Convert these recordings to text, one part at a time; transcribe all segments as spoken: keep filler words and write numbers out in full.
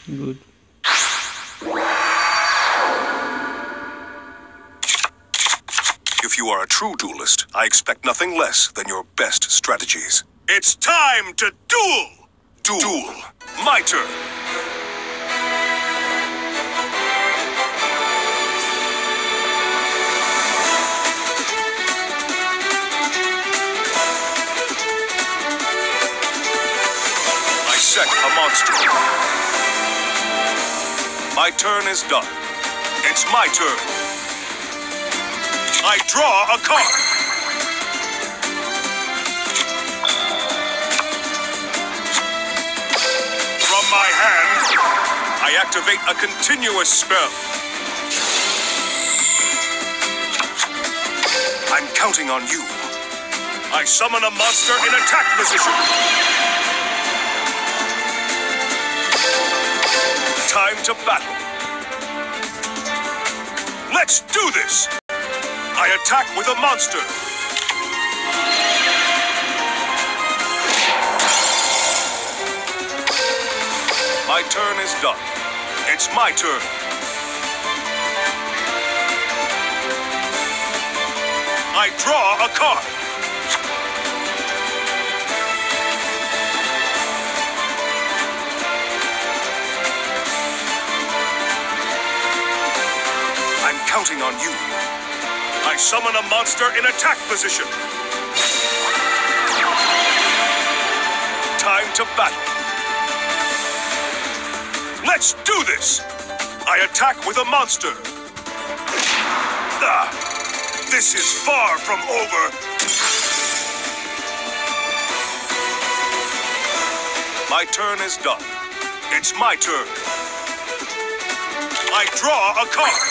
Good. If you are a true duelist, I expect nothing less than your best strategies. It's time to duel! Duel. Duel. My turn. I set a monster. My turn is done. It's my turn. I draw a card. From my hand, I activate a continuous spell. I'm counting on you. I summon a monster in attack position. Time to battle. Let's do this! I attack with a monster. My turn is done. It's my turn. I draw a card. I'm counting on you. I summon a monster in attack position. Time to battle. Let's do this! I attack with a monster. Ah, this is far from over. My turn is done. It's my turn. I draw a card.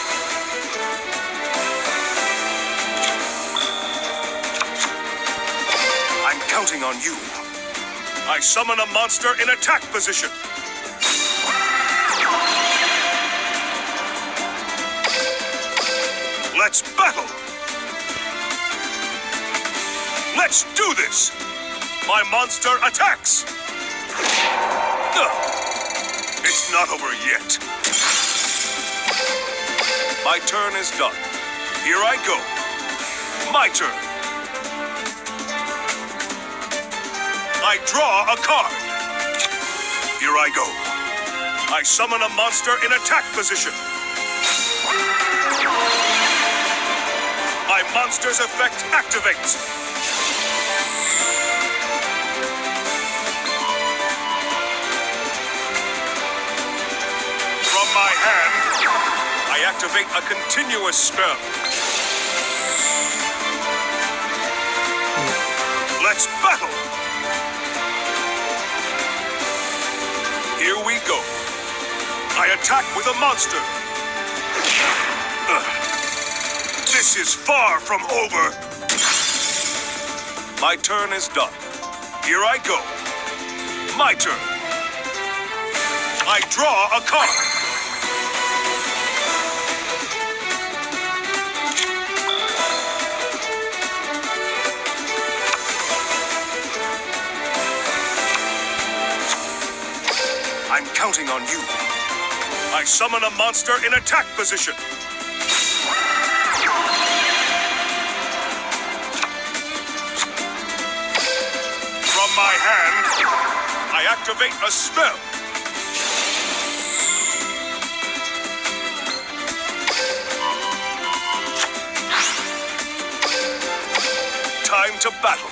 Counting on you. I summon a monster in attack position. Let's battle. Let's do this. My monster attacks. Ugh. It's not over yet. My turn is done. Here I go. My turn. I draw a card. Here I go. I summon a monster in attack position. My monster's effect activates. From my hand, I activate a continuous spell. Let's battle. Here we go. I attack with a monster. Ugh. This is far from over. My turn is done. Here I go. My turn. I draw a card. I'm counting on you. I summon a monster in attack position. From my hand, I activate a spell. Time to battle.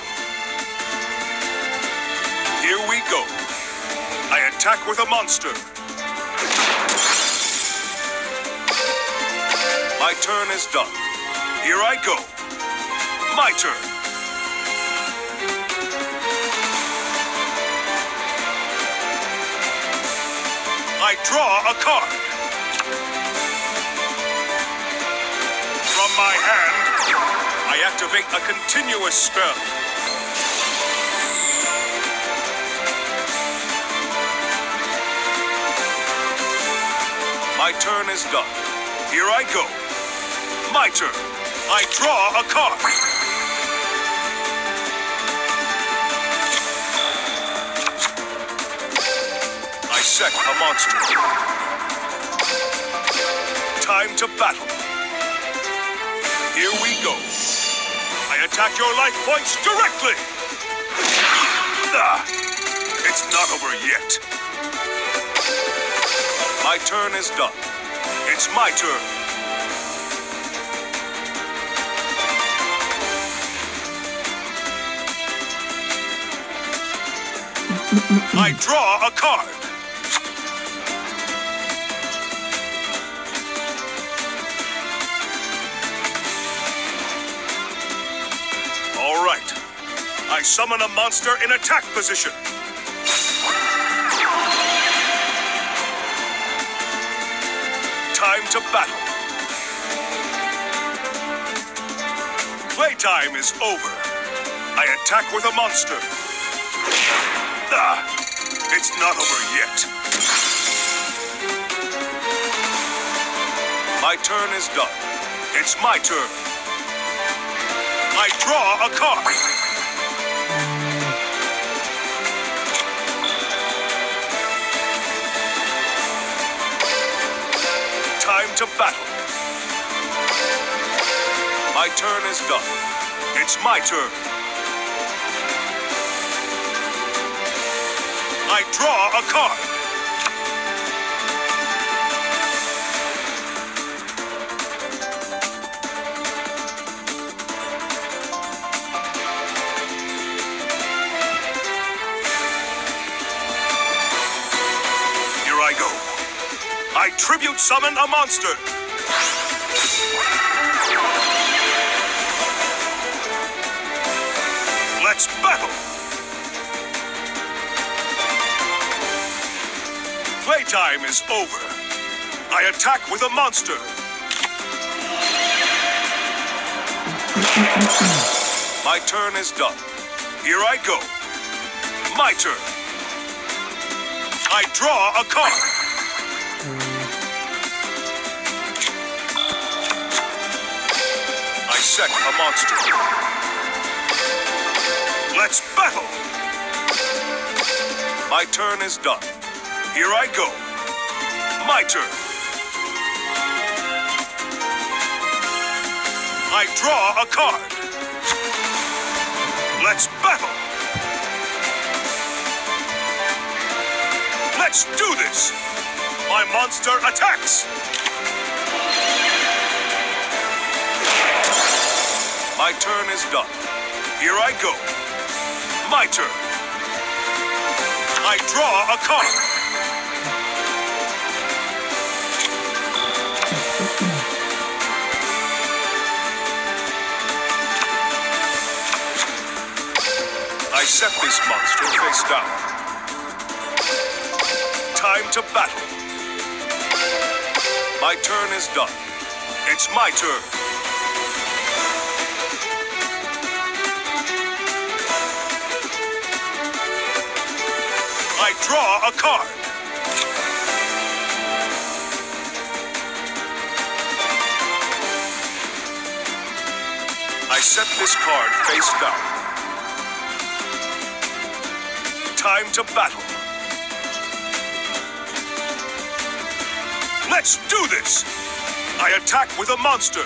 Here we go. I attack with a monster. My turn is done. Here I go. My turn. I draw a card. From my hand, I activate a continuous spell. My turn is done. Here I go. My turn. I draw a card. set a monster. Time to battle. Here we go. I attack your life points directly. Ah, it's not over yet. My turn is done. It's my turn. I draw a card. All right. I summon a monster in attack position. Time to battle. Playtime is over. I attack with a monster. Ah, it's not over yet. My turn is done. It's my turn. I draw a card. Time to battle. My turn is done. It's my turn. I draw a card. Here I go. I tribute summon a monster. Let's battle. Playtime is over. I attack with a monster. My turn is done. Here I go. My turn. I draw a card. I set a monster. Let's battle. My turn is done. Here I go. My turn. I draw a card. Let's battle. Let's do this. My monster attacks. My turn is done. Here I go. My turn. I draw a card. I set this monster face down. Time to battle. My turn is done. It's my turn. I draw a card. I set this card face down. Time to battle. Let's do this! I attack with a monster.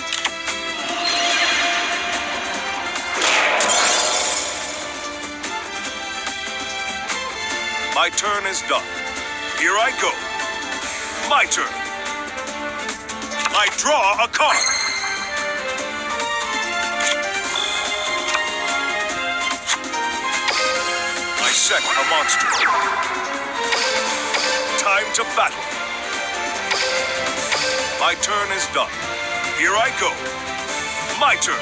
My turn is done. Here I go. My turn. I draw a card. I set a monster. Time to battle. My turn is done. Here I go. My turn.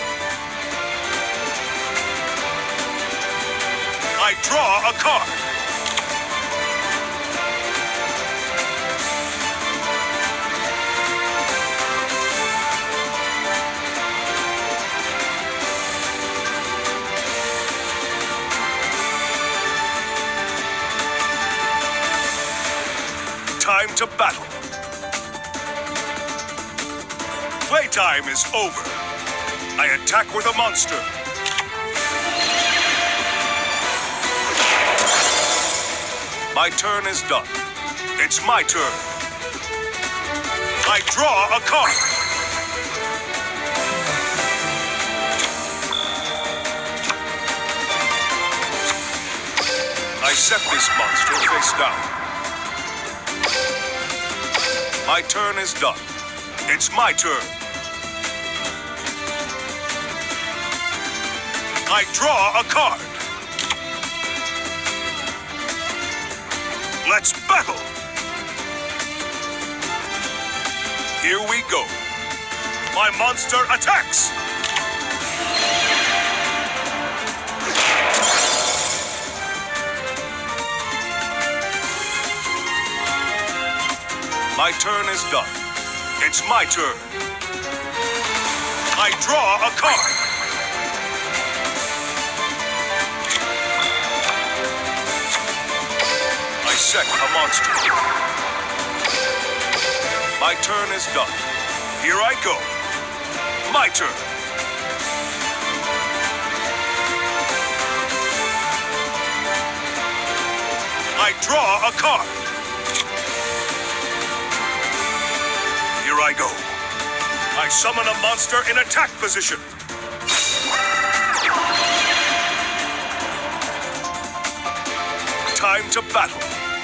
I draw a card. Time to battle. Playtime is over. I attack with a monster. My turn is done. It's my turn. I draw a card. I set this monster face down. My turn is done. It's my turn. I draw a card. Let's battle. Here we go. My monster attacks. My turn is done. It's my turn. I draw a card. I set a monster. My turn is done. Here I go. My turn. I draw a card. Here I go. I summon a monster in attack position. Time to battle.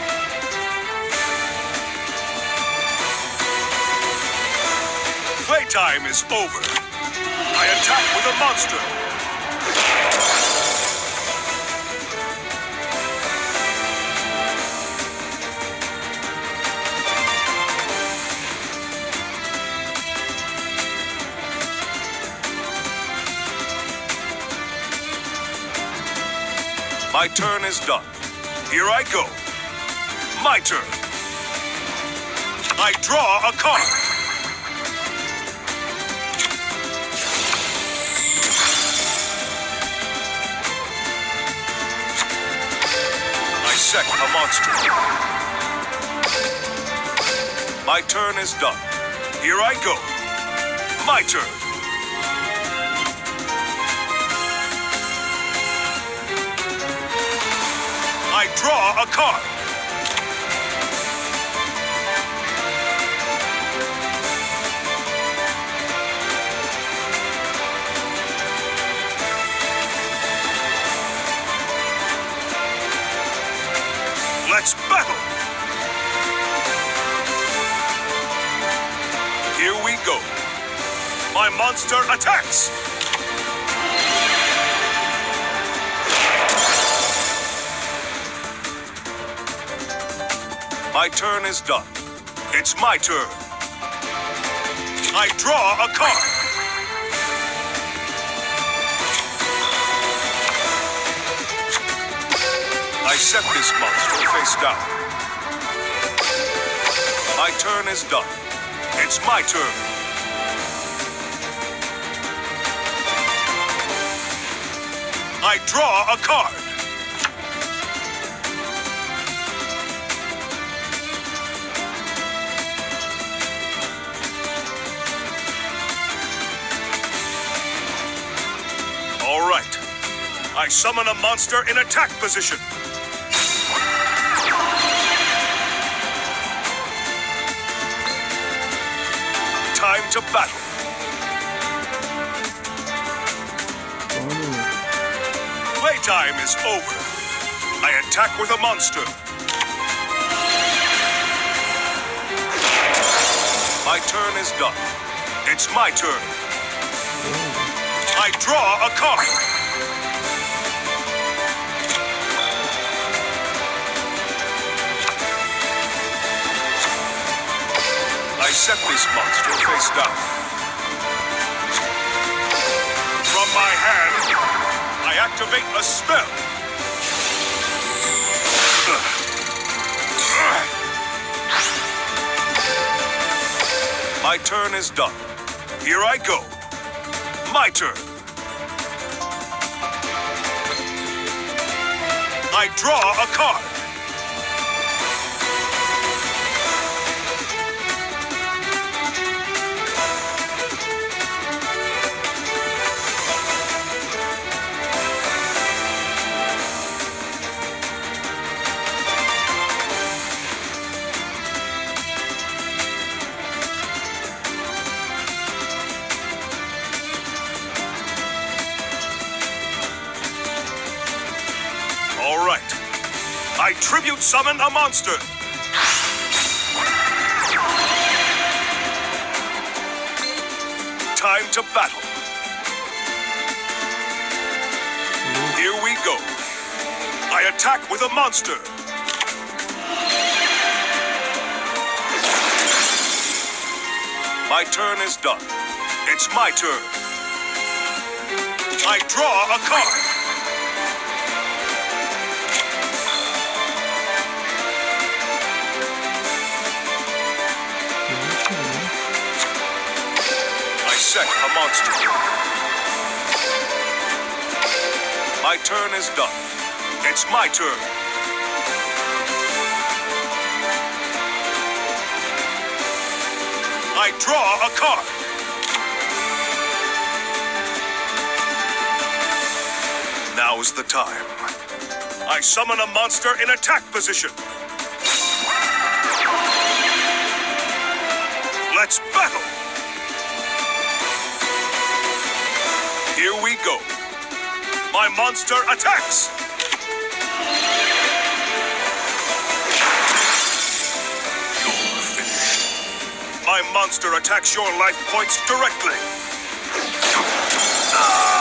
Playtime is over. I attack with a monster. My turn is done. Here I go. My turn. I draw a card. I set a monster. My turn is done. Here I go. My turn. I draw a card. Let's battle. Here we go. My monster attacks. My turn is done. It's my turn. I draw a card. I set this monster face down. My turn is done. It's my turn. I draw a card. All right. I summon a monster in attack position. Time to battle. Playtime is over. I attack with a monster. My turn is done. It's my turn. I draw a card. I set this monster face down. From my hand, I activate a spell. My turn is done. Here I go. My turn. I draw a card. tribute summon a monster. Time to battle. Here we go. I attack with a monster. My turn is done. It's my turn. I draw a card. I set a monster. My turn is done. It's my turn. I draw a card. Now's the time. I summon a monster in attack position. Let's battle. Here we go. My monster attacks. You're finished. My monster attacks your life points directly. Ah!